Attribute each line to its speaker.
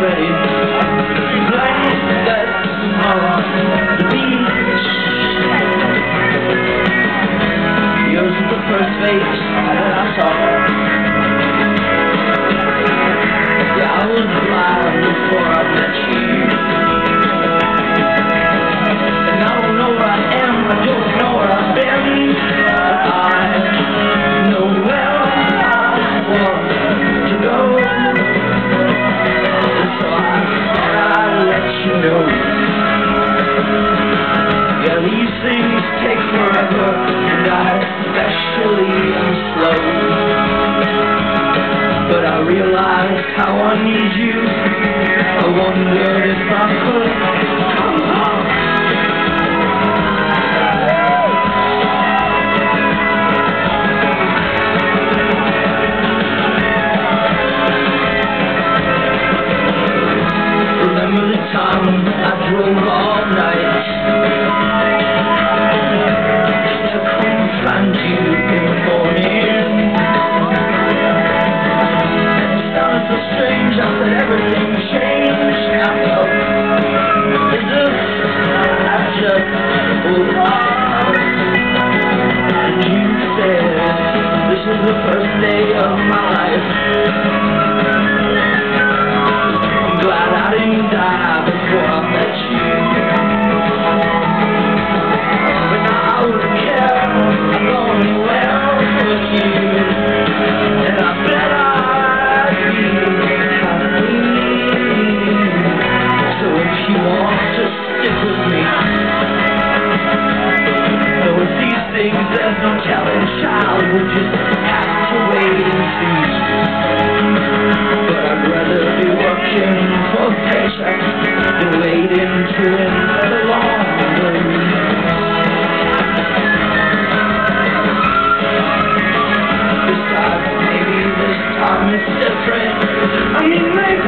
Speaker 1: rain. Blankets on the beach. Yours is the first face that I saw. Yeah, I was blind before I met you. And I don't know where I am, I don't know where I've been, but I know where I want to go. And so I said I'd let you know. Yeah, these things take forever, and I especially am slow. But I realized how I need you. I wondered if I could come home. Remember the time I drove all night to come find you in the morning? And it sounded so strange, I said everything changed. I felt as if I just was lost. And you said, this is the first day of my life. Glad I didn't die before I met you. But now I wouldn't care, I'm going anywhere with you. And I bet I'd be happy. So if you want to stick with me, though with these things there's no telling, child, we'll just have to wait and see. But I'd rather be working for a paycheck than waiting to win the lottery. Besides, maybe this time it's different. I mean, maybe